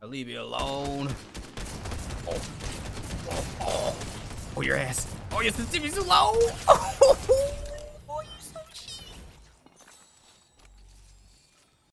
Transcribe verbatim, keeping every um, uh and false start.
I leave you alone. Oh, oh, oh, oh your ass. Oh, your sensitivity's too low.